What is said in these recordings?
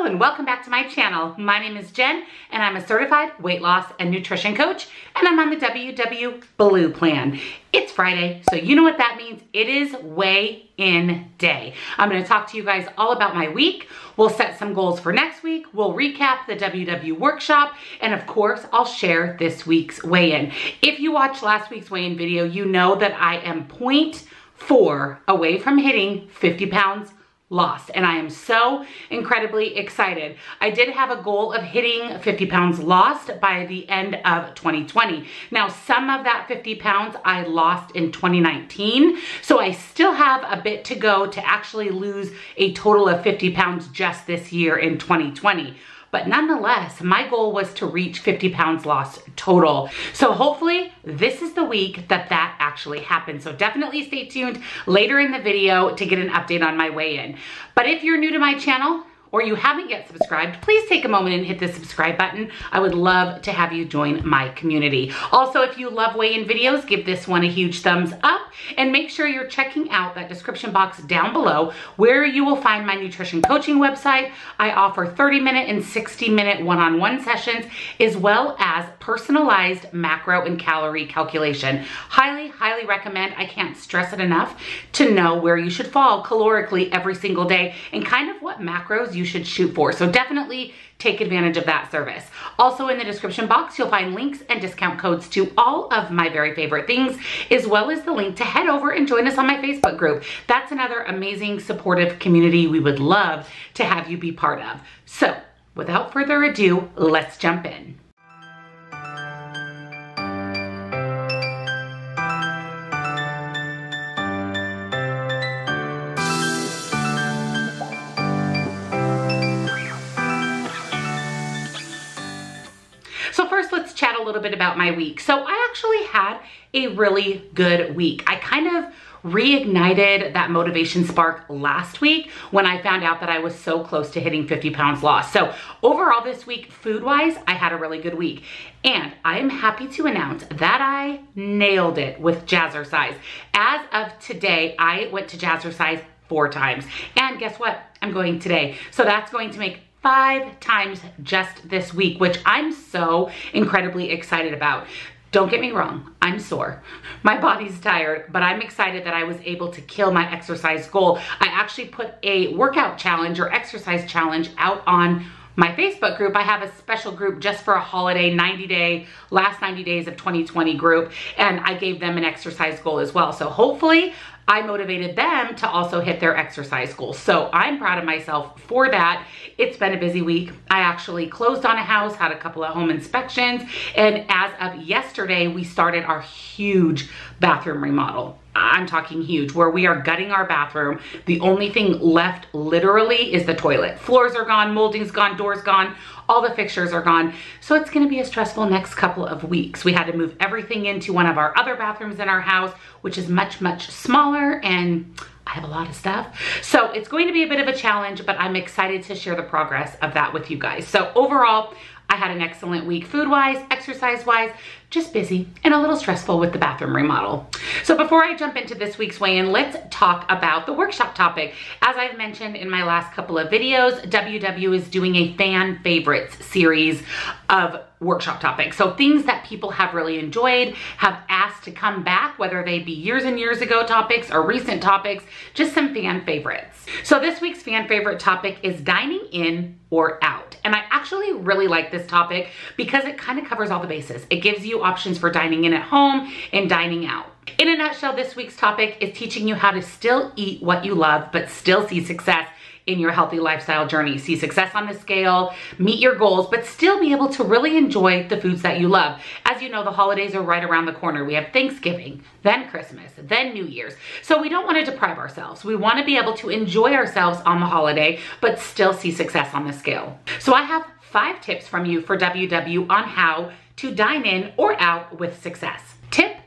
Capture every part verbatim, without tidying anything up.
Hello and welcome back to my channel. My name is Jen and I'm a certified weight loss and nutrition coach and I'm on the W W Blue plan. It's Friday, so you know what that means. It is weigh-in day. I'm gonna talk to you guys all about my week. We'll set some goals for next week. We'll recap the W W workshop. And of course, I'll share this week's weigh-in. If you watched last week's weigh-in video, you know that I am zero point four away from hitting fifty pounds lost, and I am so incredibly excited. I did have a goal of hitting fifty pounds lost by the end of twenty twenty. Now, some of that fifty pounds I lost in twenty nineteen, so I still have a bit to go to actually lose a total of fifty pounds just this year in twenty twenty. But nonetheless, my goal was to reach fifty pounds lost total. So hopefully this is the week that that actually happens. So definitely stay tuned later in the video to get an update on my weigh-in. But if you're new to my channel, or you haven't yet subscribed, please take a moment and hit the subscribe button. I would love to have you join my community. Also, if you love weigh-in videos, give this one a huge thumbs up and make sure you're checking out that description box down below where you will find my nutrition coaching website. I offer thirty minute and sixty minute one-on-one sessions, as well as personalized macro and calorie calculation. Highly, highly recommend. I can't stress it enough to know where you should fall calorically every single day and kind of what macros you should shoot for. So definitely take advantage of that service. Also in the description box, you'll find links and discount codes to all of my very favorite things, as well as the link to head over and join us on my Facebook group. That's another amazing supportive community we would love to have you be part of. So without further ado, let's jump in. So first, let's chat a little bit about my week. So I actually had a really good week. I kind of reignited that motivation spark last week when I found out that I was so close to hitting fifty pounds lost. So overall this week, food-wise, I had a really good week. And I am happy to announce that I nailed it with Jazzercise. As of today, I went to Jazzercise four times. And guess what? I'm going today. So that's going to make five times just this week, which I'm so incredibly excited about. Don't get me wrong, I'm sore. My body's tired, but I'm excited that I was able to kill my exercise goal. I actually put a workout challenge or exercise challenge out on my Facebook group. I have a special group just for a holiday, ninety day, last ninety days of twenty twenty group, and I gave them an exercise goal as well. So hopefully I motivated them to also hit their exercise goals. So I'm proud of myself for that. It's been a busy week. I actually closed on a house, had a couple of home inspections, and as of yesterday, we started our huge bathroom remodel. I'm talking huge, where we are gutting our bathroom. The only thing left literally is the toilet. Floors are gone, molding's gone, doors gone, all the fixtures are gone. So it's gonna be a stressful next couple of weeks. We had to move everything into one of our other bathrooms in our house, which is much, much smaller, and I have a lot of stuff. So it's going to be a bit of a challenge, but I'm excited to share the progress of that with you guys. So overall, I had an excellent week food-wise, exercise-wise, just busy and a little stressful with the bathroom remodel. So before I jump into this week's weigh-in, let's talk about the workshop topic. As I've mentioned in my last couple of videos, W W is doing a fan favorites series of workshop topics. So things that people have really enjoyed, have asked to come back, whether they be years and years ago topics or recent topics, just some fan favorites. So this week's fan favorite topic is dining in or out. And I actually really like this topic because it kind of covers all the bases. It gives you options for dining in at home and dining out. In a nutshell, this week's topic is teaching you how to still eat what you love, but still see success in your healthy lifestyle journey. See success on the scale, meet your goals, but still be able to really enjoy the foods that you love. As you know, the holidays are right around the corner. We have Thanksgiving, then Christmas, then New Year's. So we don't want to deprive ourselves. We want to be able to enjoy ourselves on the holiday, but still see success on the scale. So I have five tips from you for W W on how to dine in or out with success. Tip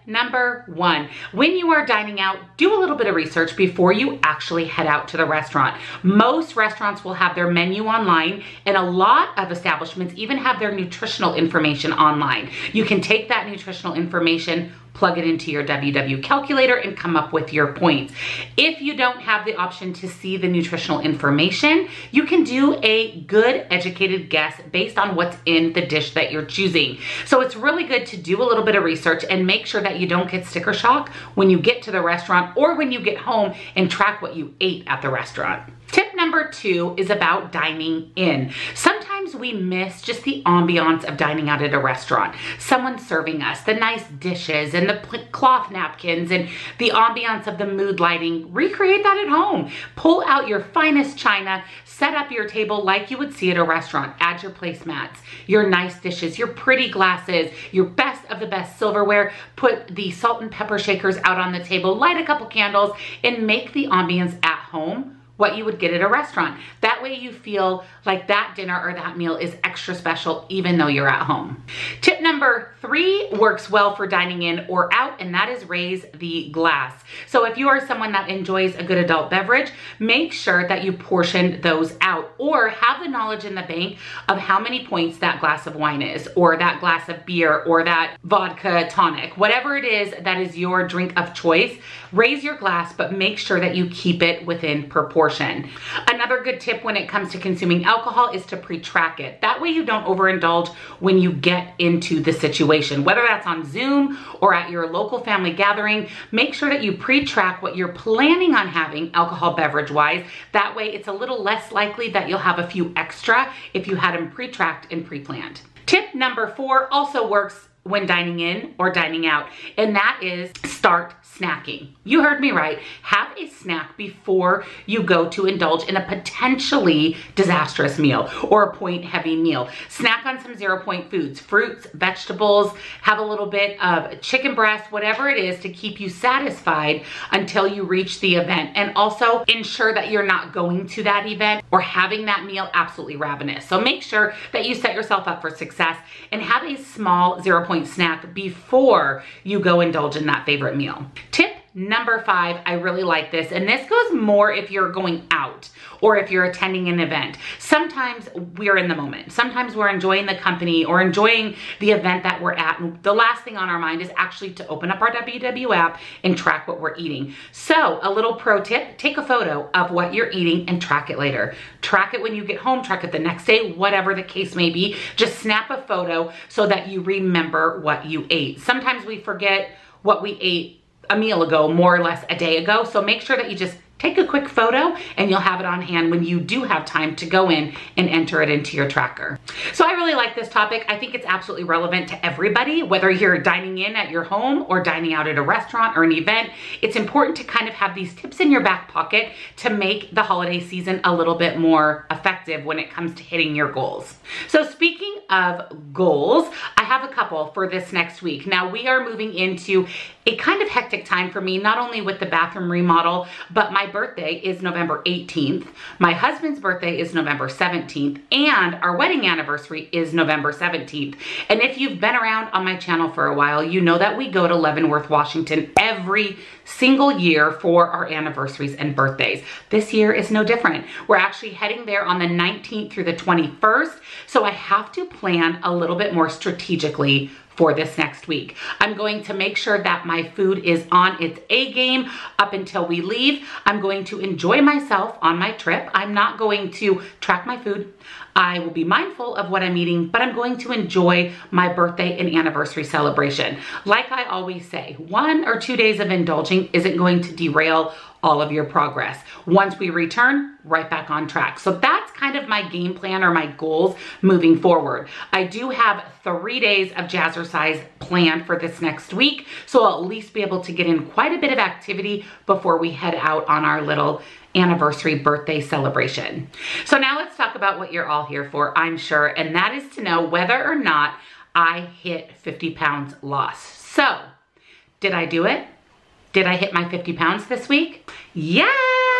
number one, when you are dining out, do a little bit of research before you actually head out to the restaurant. Most restaurants will have their menu online, and a lot of establishments even have their nutritional information online. You can take that nutritional information, plug it into your W W calculator, and come up with your points. If you don't have the option to see the nutritional information, you can do a good educated guess based on what's in the dish that you're choosing. So it's really good to do a little bit of research and make sure that you don't get sticker shock when you get to the restaurant or when you get home and track what you ate at the restaurant. Tip number two is about dining in. Sometimes we miss just the ambiance of dining out at a restaurant. Someone serving us, the nice dishes and the cloth napkins and the ambiance of the mood lighting. Recreate that at home. Pull out your finest china, set up your table like you would see at a restaurant. Add your placemats, your nice dishes, your pretty glasses, your best of the best silverware. Put the salt and pepper shakers out on the table, light a couple candles, and make the ambiance at home what you would get at a restaurant. That way you feel like that dinner or that meal is extra special even though you're at home. Tip number three works well for dining in or out, and that is raise the glass. So if you are someone that enjoys a good adult beverage, make sure that you portion those out or have the knowledge in the bank of how many points that glass of wine is, or that glass of beer, or that vodka tonic. Whatever it is that is your drink of choice, raise your glass, but make sure that you keep it within proportion. Another good tip when it comes to consuming alcohol is to pre-track it. That way you don't overindulge when you get into the situation. Whether that's on Zoom or at your local family gathering, make sure that you pre-track what you're planning on having alcohol beverage wise. That way it's a little less likely that you'll have a few extra if you had them pre-tracked and pre-planned. Tip number four also works when dining in or dining out, and that is start snacking. You heard me right. Have a snack before you go to indulge in a potentially disastrous meal or a point heavy meal. Snack on some zero point foods, fruits, vegetables, have a little bit of chicken breast, whatever it is to keep you satisfied until you reach the event. And also ensure that you're not going to that event or having that meal absolutely ravenous. So make sure that you set yourself up for success and have a small zero point snack before you go indulge in that favorite meal. Tip number five, I really like this, and this goes more if you're going out or if you're attending an event. Sometimes we're in the moment. Sometimes we're enjoying the company or enjoying the event that we're at. And the last thing on our mind is actually to open up our W W app and track what we're eating. So a little pro tip, take a photo of what you're eating and track it later. Track it when you get home, track it the next day, whatever the case may be. Just snap a photo so that you remember what you ate. Sometimes we forget what we ate a meal ago, more or less a day ago. So make sure that you just take a quick photo and you'll have it on hand when you do have time to go in and enter it into your tracker. So I really like this topic. I think it's absolutely relevant to everybody, whether you're dining in at your home or dining out at a restaurant or an event. It's important to kind of have these tips in your back pocket to make the holiday season a little bit more effective when it comes to hitting your goals. So speaking of goals, I have a couple for this next week. Now we are moving into a kind of hectic time for me, not only with the bathroom remodel, but my birthday is November eighteenth. My husband's birthday is November seventeenth, and our wedding anniversary is November seventeenth. And if you've been around on my channel for a while, you know that we go to Leavenworth, Washington every single year for our anniversaries and birthdays. This year is no different. We're actually heading there on the nineteenth through the twenty-first, so I have to plan a little bit more strategically for this next week. I'm going to make sure that my food is on its A game up until we leave. I'm going to enjoy myself on my trip. I'm not going to track my food. I will be mindful of what I'm eating, but I'm going to enjoy my birthday and anniversary celebration. Like I always say, one or two days of indulging isn't going to derail all of your progress. Once we return, right back on track. So that's kind of my game plan or my goals moving forward. I do have three days of Jazzercise planned for this next week, so I'll at least be able to get in quite a bit of activity before we head out on our little anniversary birthday celebration. So now let's talk about what you're all here for, I'm sure, and that is to know whether or not I hit fifty pounds loss. So, did I do it? Did I hit my fifty pounds this week? Yes,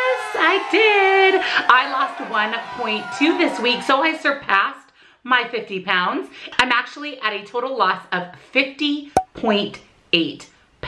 I did. I lost one point two this week, so I surpassed my fifty pounds. I'm actually at a total loss of fifty point eight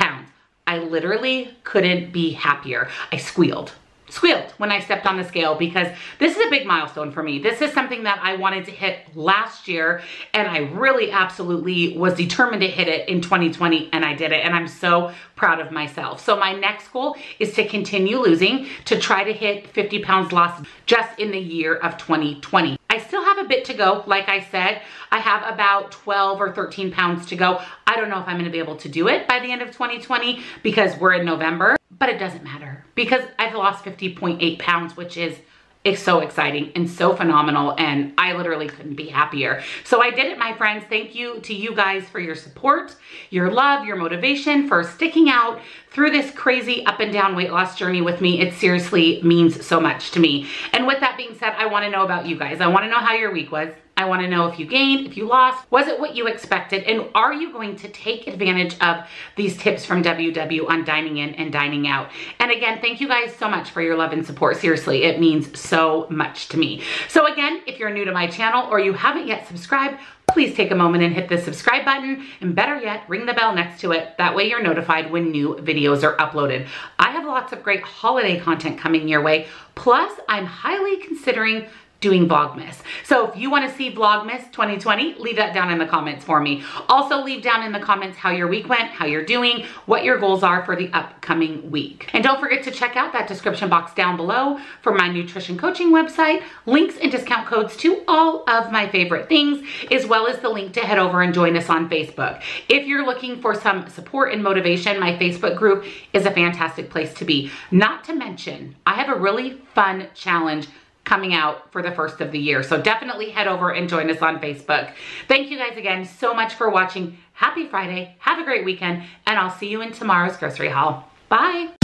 I literally couldn't be happier. I squealed. Squealed when I stepped on the scale because this is a big milestone for me. This is something that I wanted to hit last year, and I really absolutely was determined to hit it in twenty twenty, and I did it, and I'm so proud of myself. So my next goal is to continue losing, to try to hit fifty pounds lost just in the year of twenty twenty. I still have a bit to go. Like I said, I have about twelve or thirteen pounds to go. I don't know if I'm gonna be able to do it by the end of twenty twenty because we're in November, but it doesn't matter because I've lost fifty point eight pounds, which is It's so exciting and so phenomenal, and I literally couldn't be happier. So I did it, my friends. Thank you to you guys for your support, your love, your motivation, for sticking out through this crazy up and down weight loss journey with me. It seriously means so much to me. And with that being said, I want to know about you guys. I want to know how your week was. I want to know if you gained, if you lost, was it what you expected? And are you going to take advantage of these tips from W W on dining in and dining out? And again, thank you guys so much for your love and support. Seriously, it means so much to me. So again, if you're new to my channel or you haven't yet subscribed, please take a moment and hit the subscribe button, and better yet, ring the bell next to it. That way you're notified when new videos are uploaded. I have lots of great holiday content coming your way. Plus, I'm highly considering doing Vlogmas. So if you want to see Vlogmas twenty twenty, leave that down in the comments for me. Also leave down in the comments how your week went, how you're doing, what your goals are for the upcoming week. And don't forget to check out that description box down below for my nutrition coaching website, links and discount codes to all of my favorite things, as well as the link to head over and join us on Facebook. If you're looking for some support and motivation, my Facebook group is a fantastic place to be. Not to mention, I have a really fun challenge coming out for the first of the year. So definitely head over and join us on Facebook. Thank you guys again so much for watching. Happy Friday. Have a great weekend, and I'll see you in tomorrow's grocery haul. Bye.